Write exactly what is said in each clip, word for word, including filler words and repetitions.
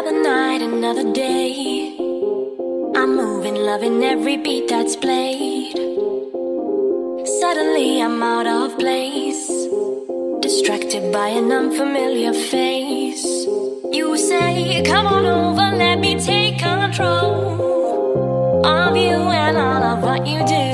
Another night, another day. I'm moving, loving every beat that's played. Suddenly I'm out of place, distracted by an unfamiliar face. You say, come on over, let me take control of you and all of what you do.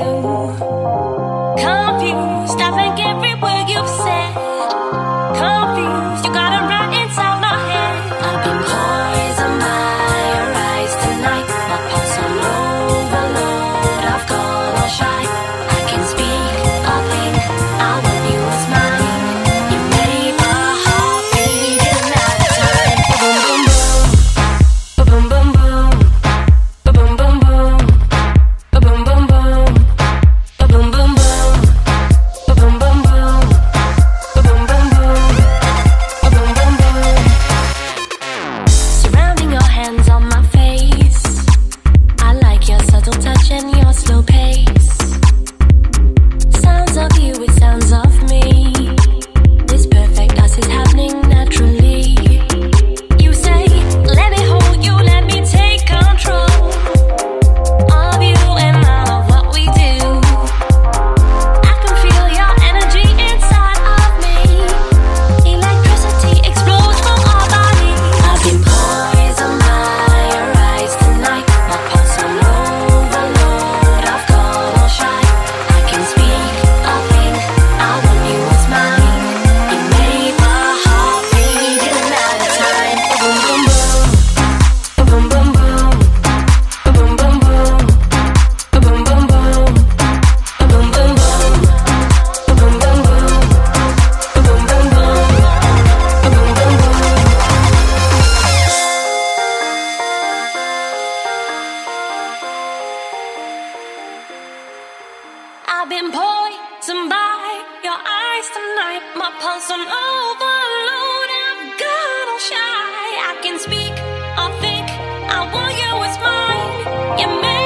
Confused, I think every word you've said. Confused, you got it right inside my head. I've been poisoned by your eyes tonight. My pulse on overload, I've gone all shy. I can speak or think, I want you as mine. You made my heart beat in that time. Boom, boom, boom. Boom, boom, boom. Boom, boom, boom. Boom, boom, boom. Boom, boom, boom. Boom, boom, boom. Boom, boom, boom. Surrounding your hands on my face, I like your subtle touch and your slow pace. Sounds of you, it sounds of me. This perfect us is happening naturally. You say, let me hold you, let me take control of you and all of what we do. I can feel your energy inside of me. Electricity explodes from our bodies. I've been poisoned by your eyes tonight. My pulse on overload, I've gone all shy. I can speak or think, I want you as mine. You made my heart beat in that time. Boom, boom, boom. Boom, boom, boom. Boom, boom, boom. Boom, boom, boom. Boom, boom, boom. Boom, boom, boom. Boom, boom, boom. Boom, boom, boom. I've been poisoned by your eyes tonight. My pulse on overload, I've got all shy. I can speak or think, I want you as mine. You made